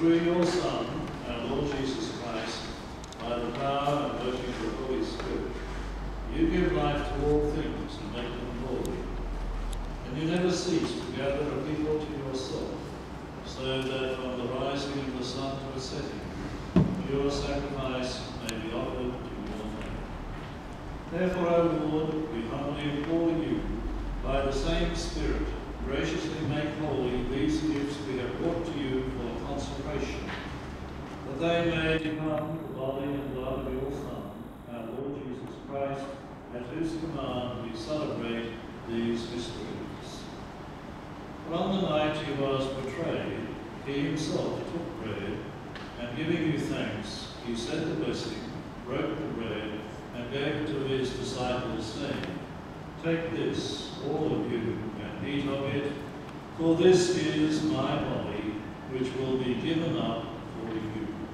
through your Son, our Lord Jesus Christ, by the power and working of the Holy Spirit, you give life to all things and make them holy. And you never cease to gather a people to yourself, so that from the rising of the sun to its setting, your sacrifice may be offered to your name. Therefore, O Lord, we humbly implore you, by the same Spirit, graciously make holy these gifts we have brought to you for consecration, that they may become the body and blood of your Son, our Lord Jesus Christ, at whose command we celebrate these mysteries. For on the night he was betrayed, he himself took bread, and giving you thanks, he said the blessing, broke the bread, and gave it to his disciples, saying, "Take this, all of you, and eat of it, for this is my body, which will be given up for you."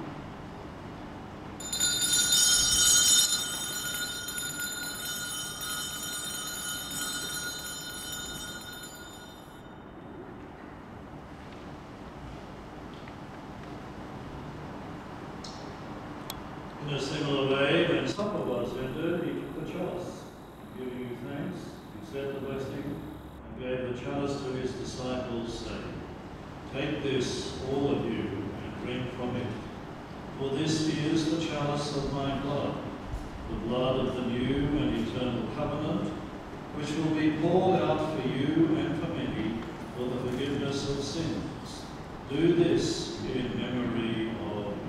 In a similar way, when supper was ended, he took the chalice, giving you thanks, he said the blessing, and gave the chalice to his disciples, saying, "Take this, all of you, and drink from it, for this is the chalice of my blood, the blood of the new and eternal covenant, which will be poured out for you and for many for the forgiveness of sins. Do this in memory of me."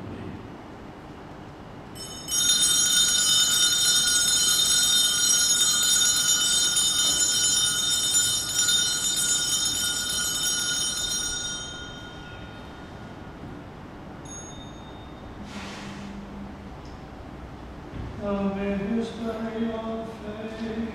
The mystery of faith.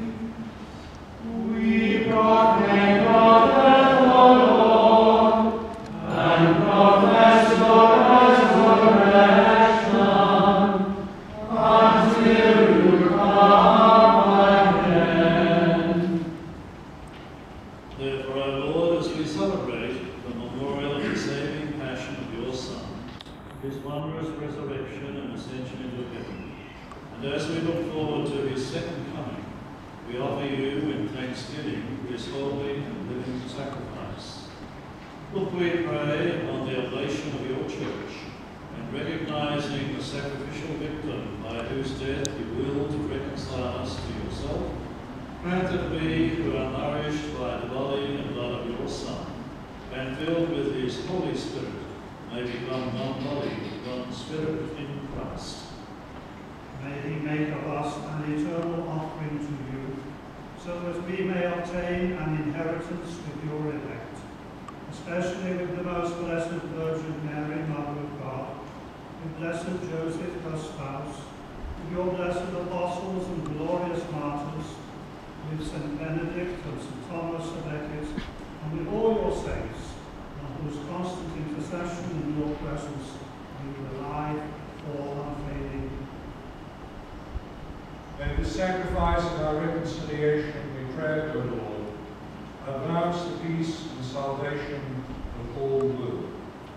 We proclaim your death, O Lord, and profess your resurrection until you come again. Therefore, O Lord, as we celebrate the memorial of the saving passion of your Son, his wondrous resurrection and ascension into heaven, and as we look forward to his second coming, we offer you in thanksgiving this holy and living sacrifice. Look, we pray, upon the oblation of your church, and recognizing the sacrificial victim by whose death you willed to reconcile us to yourself, grant that we, who are nourished by the body and blood of your Son, and filled with his Holy Spirit, may become one body, one spirit in Christ. May he make of us an eternal offering to you, so that we may obtain an inheritance with your elect, especially with the most blessed Virgin Mary, Mother of God, with blessed Joseph, her spouse, with your blessed apostles and glorious martyrs, with St. Benedict and St. Thomas of Becket, and with all your saints, on whose constant intercession in your presence we rely for unfailing. May the sacrifice of our reconciliation, we pray, O Lord, advance the peace and salvation of all the world.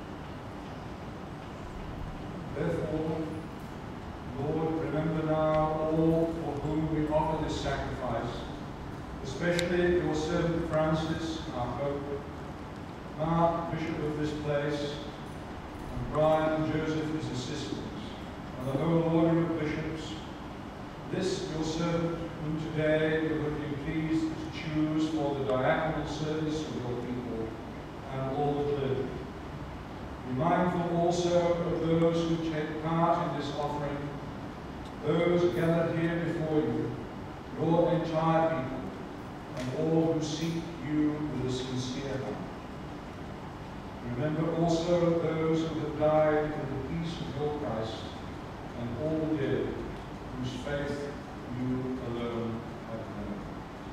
Therefore, Lord, remember now all for whom we offer this sacrifice, especially your servant Francis, our Pope, Mark, Bishop of this place, and Brian and Joseph, his assistants, and the whole order of bishops. This your servant, whom today you have been pleased to choose for the diaconal service of your people, and all the clergy. Be mindful also of those who take part in this offering, those gathered here before you, your entire people, and all who seek you with a sincere heart. Remember also those who have died in the peace of your Christ, and all the dead, whose faith you alone have known.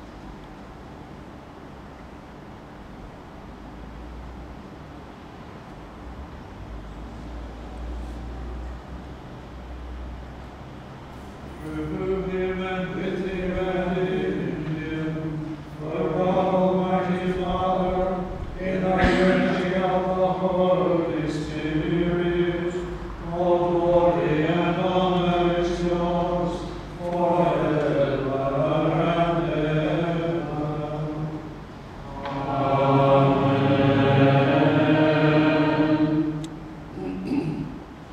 Through him and with him and in him, O God, Almighty Father, in thy unity of the Holy Spirit, all glory and honor is yours forever and ever. Amen.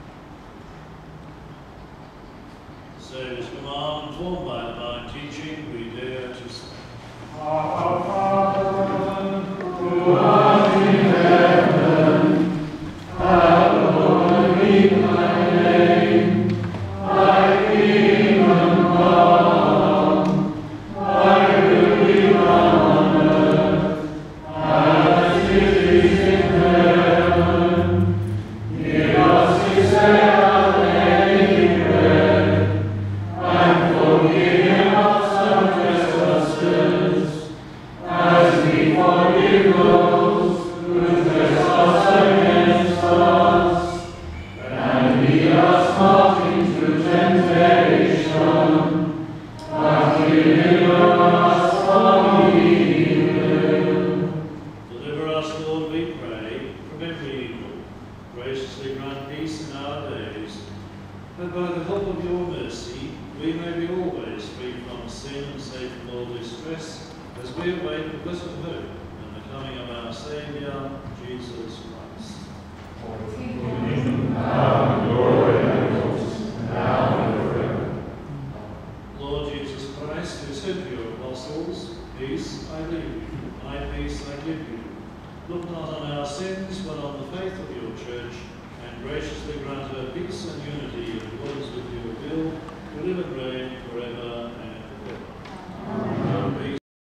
Saviour's command, informed by divine teaching, we dare to say. Our Father, who art in heaven, hallowed be thy name. Thy kingdom come, thy will be done on earth as it is in heaven. Give us this day our daily bread, and forgive us our trespasses, as we forgive those who trespass against us. And lead us not into temptation, but deliver us from evil. Deliver us, Lord, we pray, from every evil. Graciously grant peace in our days, that by the help of your mercy we may be always free from sin and safe from all distress, as we await the blessed hope and the coming of our Saviour, Jesus Christ. Now and glory and hosts, now and forever. Lord Jesus Christ, who said to your apostles, Peace I leave you, my peace I give you. Look not on our sins, but on the faith of your church, and graciously grant her peace and unity in accordance with your will, who live and reign forever